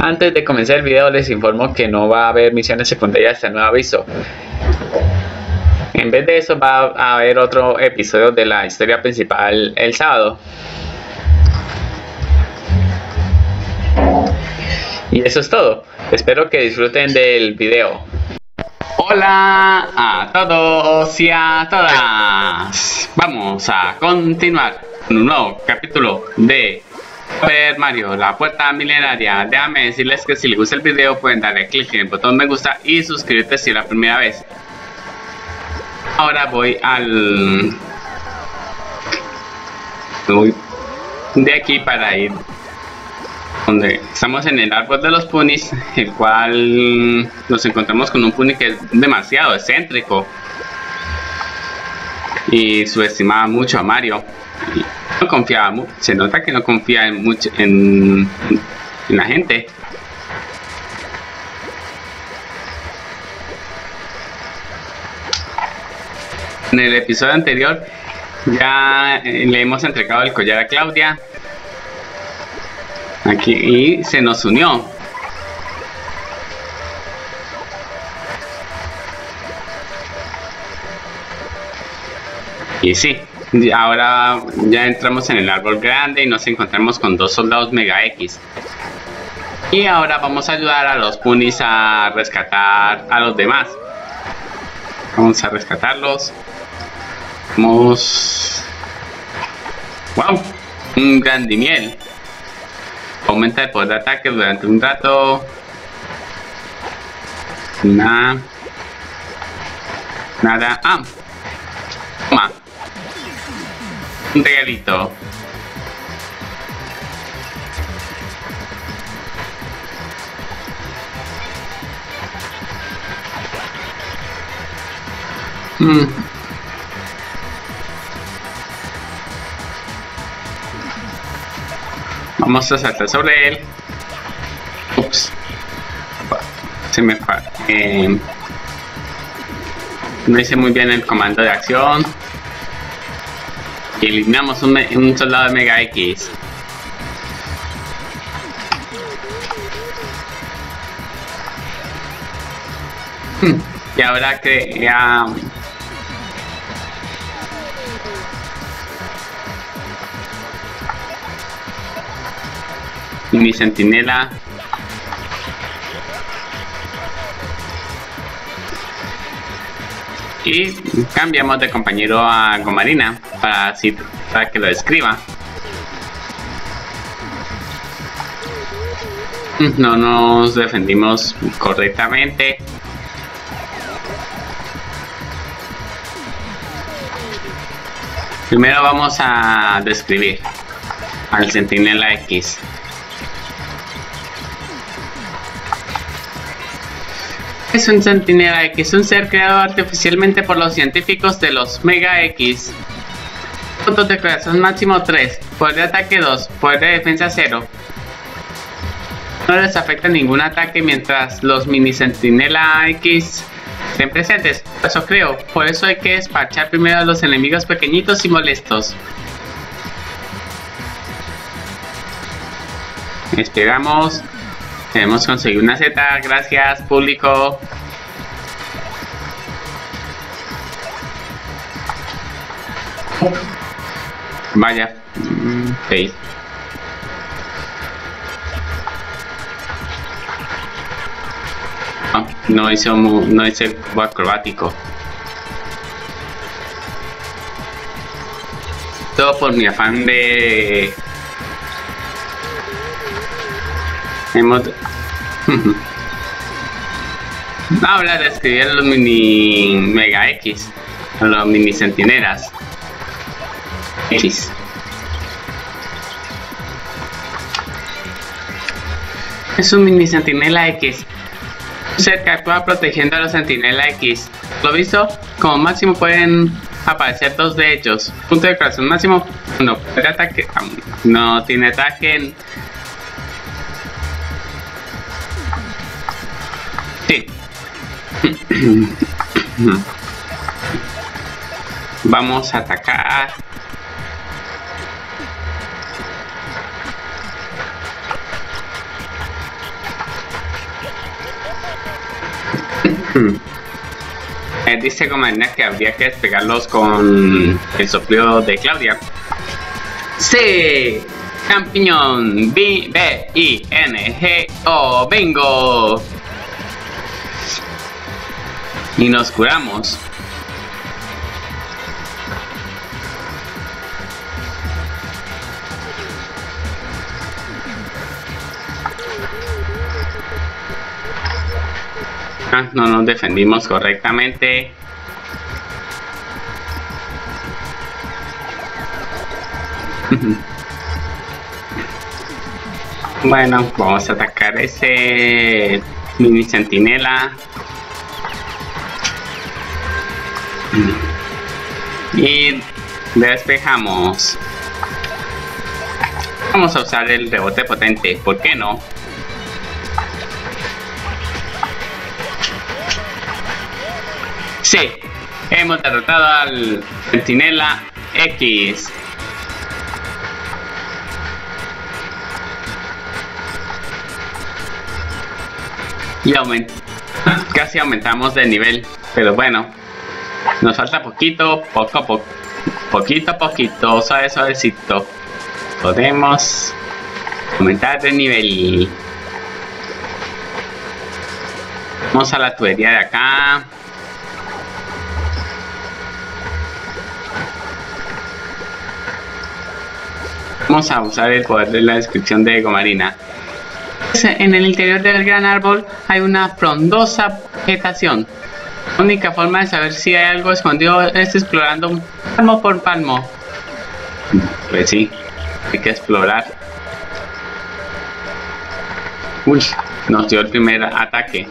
Antes de comenzar el video les informo que no va a haber misiones secundarias hasta nuevo aviso. En vez de eso va a haber otro episodio de la historia principal el sábado. Y eso es todo. Espero que disfruten del video. Hola a todos y a todas. Vamos a continuar con un nuevo capítulo de Super Mario, la puerta milenaria. Déjame decirles que si les gusta el video pueden darle clic en el botón me gusta y suscribirte si es la primera vez. Ahora voy de aquí para ir donde estamos en el árbol de los punis, el cual nos encontramos con un puni que es demasiado excéntrico y subestimaba mucho a Mario. No confiaba mucho, se nota que no confía en la gente. En el episodio anterior ya le hemos entregado el collar a Claudia aquí y se nos unió. Y sí, ahora ya entramos en el árbol grande y nos encontramos con dos soldados Mega X. Y ahora vamos a ayudar a los punis a rescatar a los demás. Vamos a rescatarlos. Vamos. ¡Wow! Un Grandimiel. Aumenta el poder de ataque durante un rato. Nada. Ah. Toma. Un regalito. Vamos a saltar sobre él. Ups. Se me fue. No hice muy bien el comando de acción. Y eliminamos un soldado de Mega X. Y ahora que ya... mi centinela. Y cambiamos de compañero a Gomarina para que lo describa. No nos defendimos correctamente. Primero vamos a describir al Centinela X. Es un Centinela X, un ser creado artificialmente por los científicos de los Mega X. Puntos de corazón máximo 3, poder de ataque 2, poder de defensa 0. No les afecta ningún ataque mientras los mini Centinela X estén presentes. Eso creo, por eso hay que despachar primero a los enemigos pequeñitos y molestos. Esperamos. Hemos conseguido una Z, gracias público. Vaya, fail. No hice el cubo acrobático. Todo por mi afán de... Habla de escribir a los mini Mega X, a los mini centinelas X. Es un mini centinela X, un ser que actúa protegiendo a los centinela X. Lo visto, como máximo pueden aparecer dos de ellos. Punto de corazón máximo, no puede ataque, no tiene ataque. Sí. Vamos a atacar. Dice Gomarina que habría que despegarlos con el soplido de Claudia. ¡Sí! Champiñón, B-I-N-G-O, bingo. Y nos curamos. No nos defendimos correctamente. Bueno, vamos a atacar ese mini centinela. Y despejamos. Vamos a usar el rebote potente, ¿por qué no? Sí, hemos derrotado al Centinela X. Y casi aumentamos de nivel, pero bueno, nos falta poquito, poquito a poquito, suavecito. Podemos aumentar de nivel. Vamos a la tubería de acá. Vamos a usar el poder de la descripción de Gomarina. En el interior del gran árbol hay una frondosa vegetación. La única forma de saber si hay algo escondido es explorando palmo por palmo. Pues sí, hay que explorar. Uy, nos dio el primer ataque.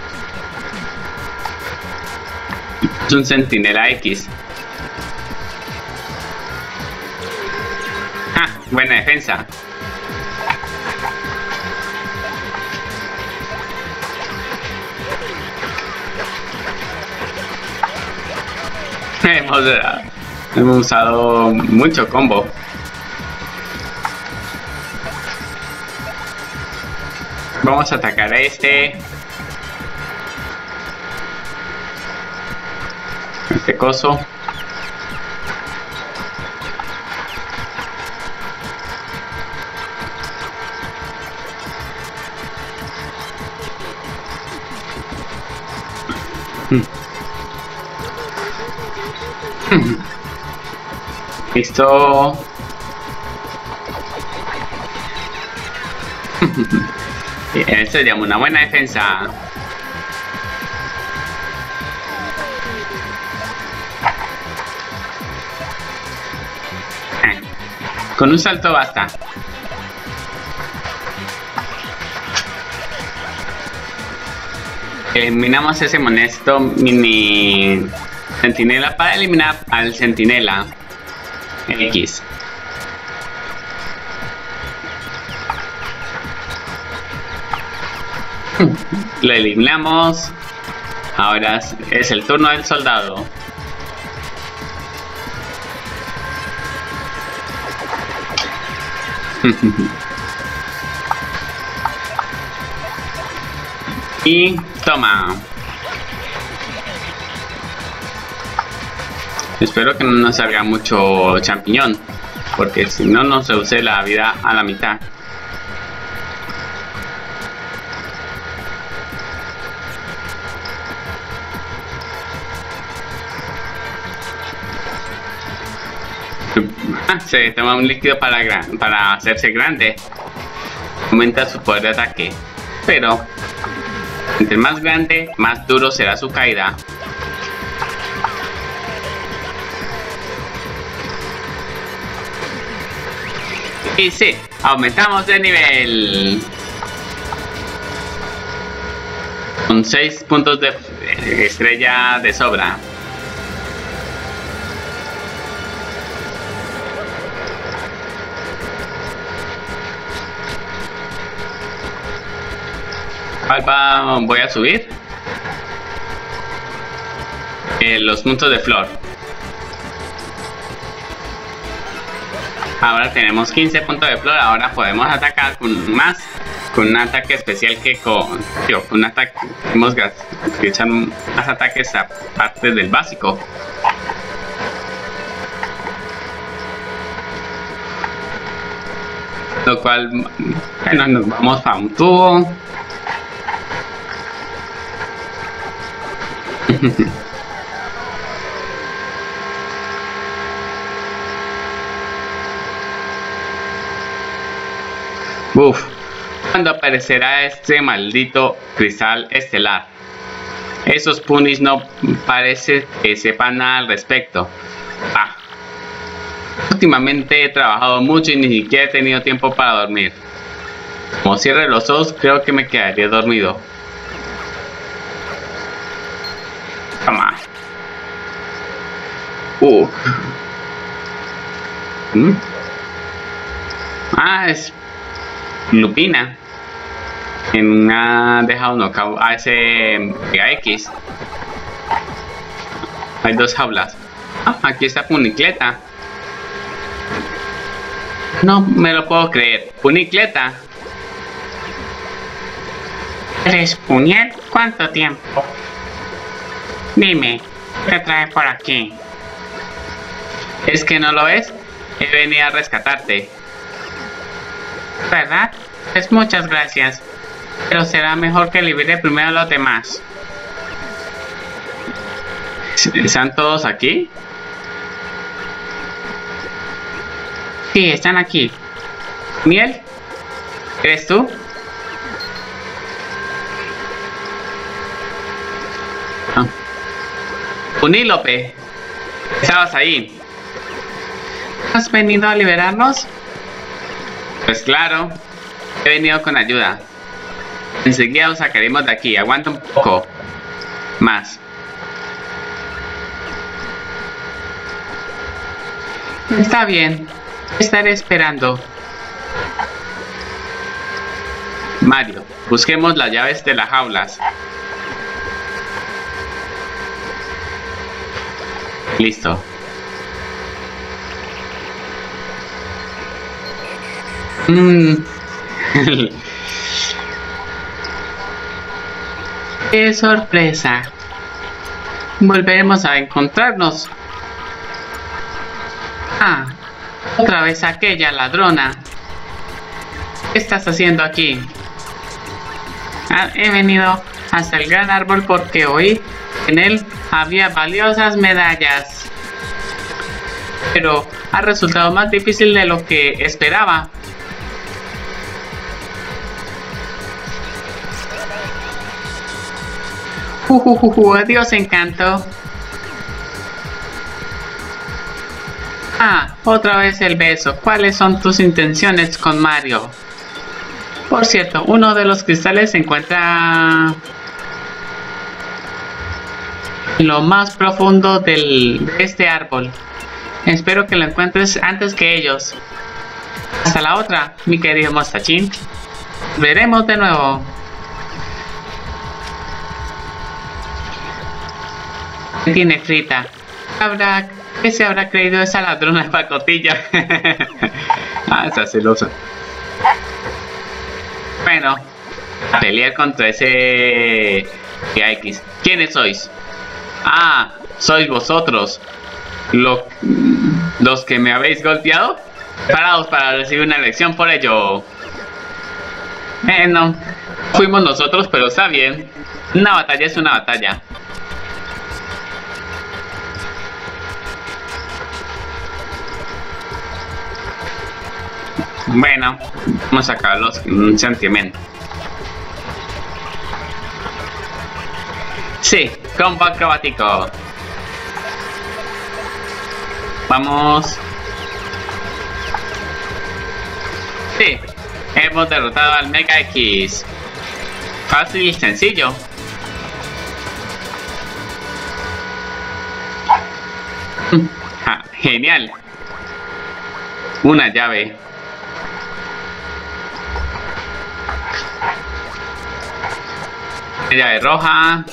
Es un Centinela X. Buena defensa. Hemos usado mucho combo. Vamos a atacar a este coso. Listo. Esto se llama una buena defensa. Con un salto basta. Eliminamos ese molesto mini centinela para eliminar al Centinela X. Lo eliminamos. Ahora es el turno del soldado. Y toma. Espero que no nos salga mucho champiñón, porque si no nos reduce la vida a la mitad. Se toma un líquido para hacerse grande. Aumenta su poder de ataque, pero entre más grande, más duro será su caída. Y sí, aumentamos de nivel. Con 6 puntos de estrella de sobra. Voy a subir los puntos de flor. Ahora tenemos 15 puntos de flor. Ahora podemos atacar con más con un ataque especial que con un ataque hemos que echan más ataques aparte del básico. Lo cual, bueno, nos vamos para un tubo. Uf, ¿cuándo aparecerá este maldito cristal estelar? Esos punis no parece que sepan nada al respecto. Últimamente he trabajado mucho y ni siquiera he tenido tiempo para dormir. Como cierre los ojos, creo que me quedaría dormido. Toma. Es Lupina. Quien ha dejado knockout a ese Mega X. Hay dos jaulas. Aquí está Punicleta. No me lo puedo creer. Punicleta. ¿Eres Puniel? ¿Cuánto tiempo? Dime, ¿qué trae por aquí? ¿Es que no lo ves? He venido a rescatarte. ¿Verdad? Pues muchas gracias. Pero será mejor que libere primero a los demás. ¿Están todos aquí? Sí, están aquí. ¿Miel? ¿Eres tú? Punílope, estabas ahí. ¿Has venido a liberarnos? Pues claro, he venido con ayuda. Enseguida os sacaremos de aquí. Aguanta un poco más. Está bien, estaré esperando. Mario, busquemos las llaves de las jaulas. Listo. ¡Qué sorpresa! Volveremos a encontrarnos. Otra vez aquella ladrona. ¿Qué estás haciendo aquí? He venido hasta el gran árbol porque oí que en él había valiosas medallas. Pero ha resultado más difícil de lo que esperaba. Adiós, encanto. Otra vez el beso. ¿Cuáles son tus intenciones con Mario? Por cierto, uno de los cristales se encuentra en lo más profundo de este árbol. Espero que lo encuentres antes que ellos. Hasta la otra, mi querido Mostachín. Veremos de nuevo. ¿Qué tiene Frita? ¿Qué se habrá creído esa ladrona de pacotilla? Esa celosa. Bueno, a pelear contra ese X. ¿Quiénes sois? Sois vosotros. Los que me habéis golpeado. Preparados para recibir una lección por ello. No fuimos nosotros, pero está bien. Una batalla es una batalla. Bueno, vamos a sacarlos un sentimiento. Sí, combo acrobático. Vamos. Sí, hemos derrotado al Mega X. Fácil y sencillo. Genial. Una llave. Llave roja.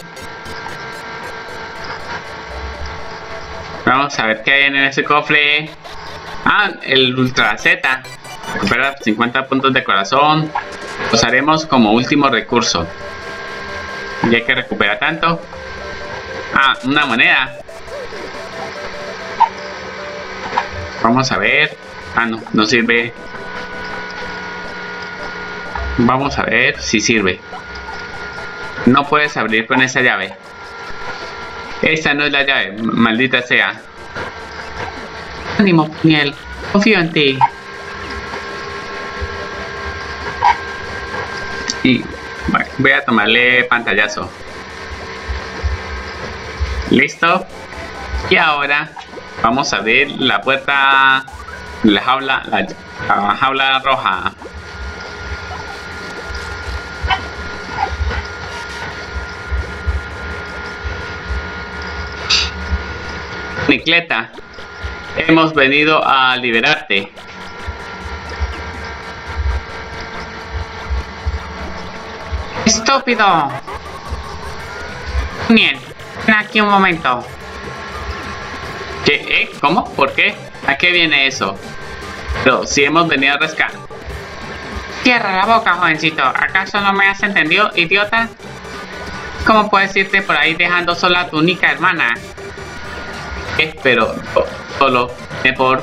Vamos a ver qué hay en ese cofre. El Ultra Z. Recupera 50 puntos de corazón. Los haremos como último recurso. Ya que recupera tanto. Ah, una moneda. Vamos a ver. Ah, no, no sirve. Vamos a ver si sirve. No puedes abrir con esa llave. Esta no es la llave, maldita sea. Ánimo, Puniel. Confío en ti. Y voy a tomarle pantallazo. Listo. Y ahora vamos a abrir la puerta, la jaula roja. Punicleta, hemos venido a liberarte. ¡Estúpido! Bien, ven aquí un momento. ¿Qué? ¿Cómo? ¿Por qué? ¿A qué viene eso? Pero si hemos venido a rescatar. Cierra la boca, jovencito. ¿Acaso no me has entendido, idiota? ¿Cómo puedes irte por ahí dejando sola a tu única hermana? Pero solo por...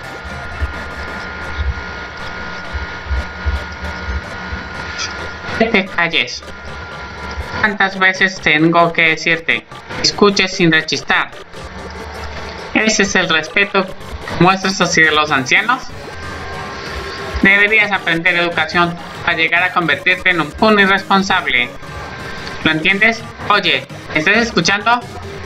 Que te calles. ¿Cuántas veces tengo que decirte? Escuches sin rechistar. ¿Ese es el respeto que muestras hacia los ancianos? Deberías aprender educación para llegar a convertirte en un puni irresponsable. ¿Lo entiendes? Oye, ¿estás escuchando?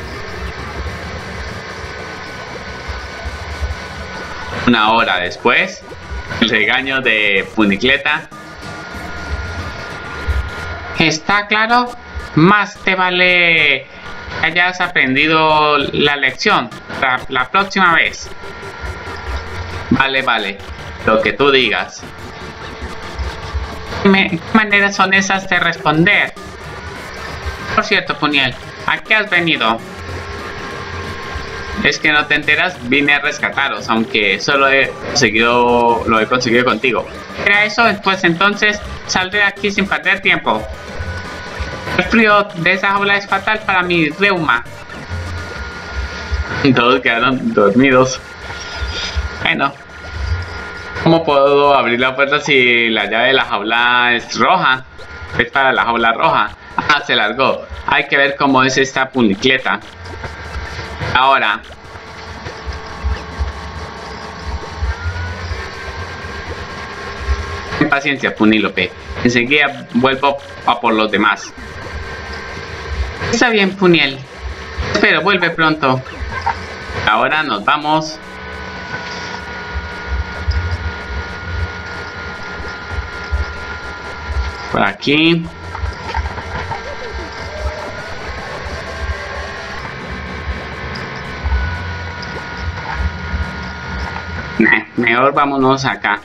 Una hora después, el regaño de Punicleta. ¿Está claro? Más te vale que hayas aprendido la lección para la próxima vez. Vale, lo que tú digas. ¿Qué maneras son esas de responder? Por cierto, Puniel, ¿a qué has venido? Es que no te enteras, vine a rescataros, aunque solo lo he conseguido contigo. ¿Era eso? Pues entonces saldré de aquí sin perder tiempo. El frío de esa jaula es fatal para mi reuma. Todos quedaron dormidos. Bueno, ¿cómo puedo abrir la puerta si la llave de la jaula es roja? Es para la jaula roja. Ah, se largó. Hay que ver cómo es esta Punicleta. Ahora. Ten paciencia, Punílope. Enseguida vuelvo a por los demás. Está bien, Puniel. Pero vuelve pronto. Ahora nos vamos. Por aquí. Mejor vámonos acá.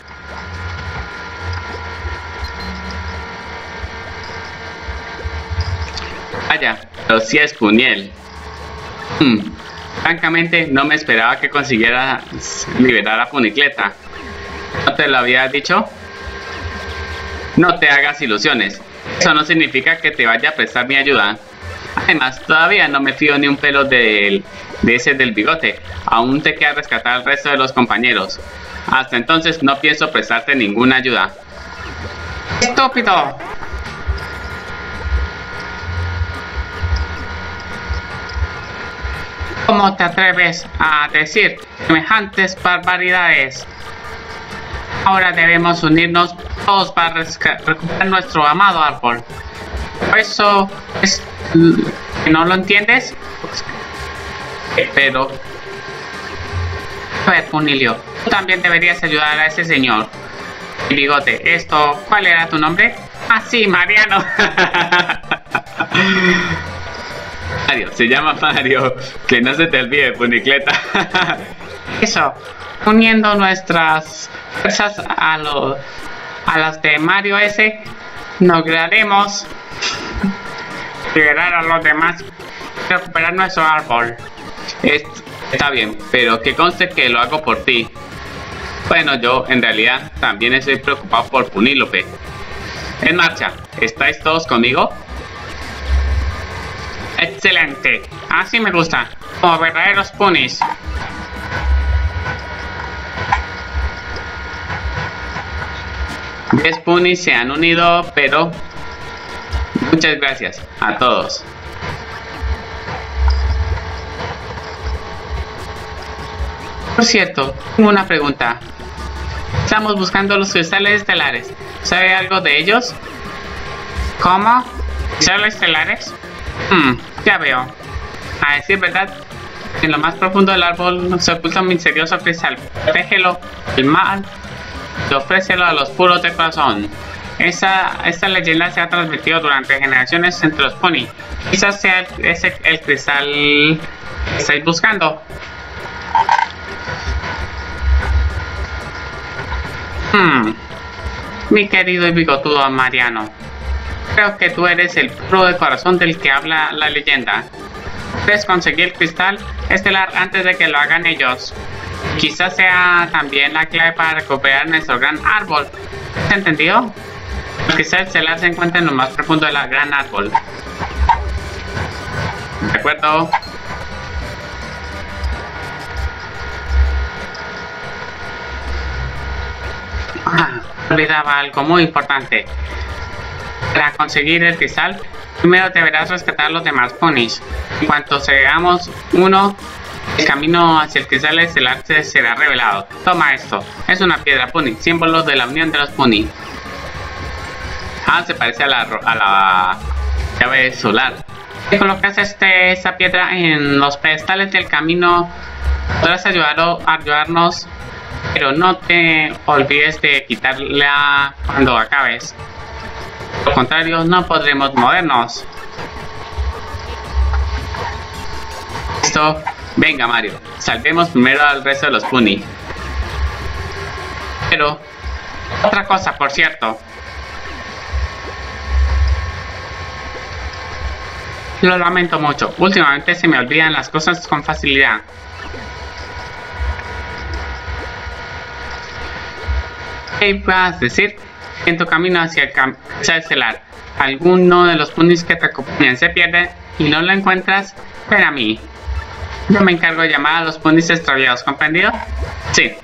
Vaya, pero sí es Puniel. Francamente, no me esperaba que consiguiera liberar a Punicleta. ¿No te lo había dicho? No te hagas ilusiones. Eso no significa que te vaya a prestar mi ayuda. Además, todavía no me fío ni un pelo de ese del bigote. Aún te queda rescatar al resto de los compañeros. Hasta entonces no pienso prestarte ninguna ayuda. ¡Estúpido! ¿Cómo te atreves a decir semejantes barbaridades? Ahora debemos unirnos todos para recuperar nuestro amado árbol. ¿Eso es que no lo entiendes? Pero... A ver, Punilio, tú también deberías ayudar a ese señor. Bigote, ¿cuál era tu nombre? Ah, sí, Mariano. Mario, se llama Mario. Que no se te olvide, Punicleta. Eso, uniendo nuestras fuerzas a las de Mario S, lograremos liberar a los demás y recuperar nuestro árbol. Está bien, pero que conste que lo hago por ti. Bueno, yo en realidad también estoy preocupado por Punílope. En marcha. ¿Estáis todos conmigo? Excelente. Así me gusta. Como verdaderos ponies. Diez ponies se han unido, pero muchas gracias a todos. Por cierto, tengo una pregunta. Estamos buscando los cristales estelares. ¿Sabe algo de ellos? ¿Cómo? ¿Cristales estelares? Ya veo. A decir verdad, en lo más profundo del árbol se oculta un misterioso cristal. Protégelo del mal y ofrécelo a los puros de corazón. Esta leyenda se ha transmitido durante generaciones entre los pony. Quizás sea el cristal que estáis buscando. Mi querido y bigotudo Mariano, creo que tú eres el puro de corazón del que habla la leyenda. Puedes conseguir el cristal estelar antes de que lo hagan ellos. Quizás sea también la clave para recuperar nuestro gran árbol. ¿Has entendido? El cristal estelar se encuentra en lo más profundo del gran árbol. ¿De acuerdo? Olvidaba algo muy importante. Para conseguir el cristal, primero deberás rescatar a los demás ponies. En cuanto seamos uno, el camino hacia el cristal estelar será revelado. Toma esto. Es una piedra pony, símbolo de la unión de los pony. Se parece a la llave solar. Si colocas esta piedra en los pedestales del camino, podrás ayudarnos. Pero no te olvides de quitarla cuando acabes. De lo contrario, no podremos movernos. Listo. Venga, Mario. Salvemos primero al resto de los pony. Pero otra cosa, por cierto. Lo lamento mucho. Últimamente se me olvidan las cosas con facilidad. ¿Qué vas a decir? En tu camino hacia el cristal estelar, alguno de los ponies que te acompañan se pierde y no lo encuentras, ven a mí. Yo me encargo de llamar a los ponies extraviados, ¿comprendido? Sí.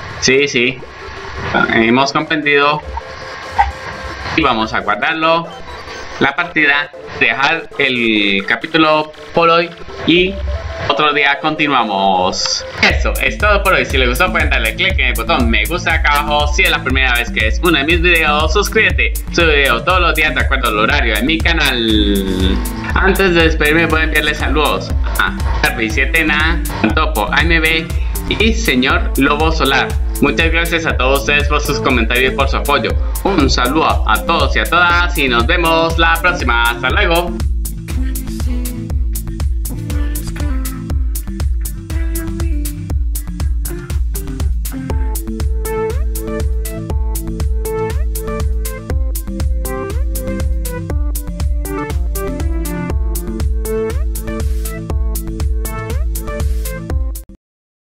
Hemos comprendido. Y vamos a guardarlo. La partida, dejar el capítulo por hoy y otro día continuamos. Eso es todo por hoy. Si les gustó pueden darle click en el botón me gusta acá abajo. Si es la primera vez que es uno de mis videos, suscríbete. Subo video todos los días de acuerdo al horario de mi canal. Antes de despedirme voy a enviarles saludos a Harvey 7na, Topo, AMB y Señor Lobo Solar. Muchas gracias a todos ustedes por sus comentarios y por su apoyo. Un saludo a todos y a todas y nos vemos la próxima. Hasta luego.